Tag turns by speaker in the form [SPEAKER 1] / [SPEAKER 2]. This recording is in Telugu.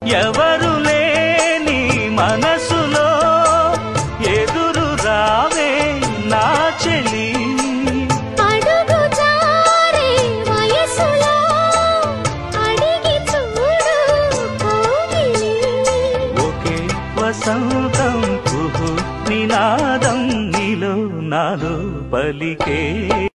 [SPEAKER 1] ఎవరు లేని మనసులో ఎదురు రావే నా చెలి
[SPEAKER 2] అడుగు జారే వయసులో అడిగి చూడు కోగిలి
[SPEAKER 1] ఒకే వసంతం కుహు నినాదం నీలో నాలో పలికే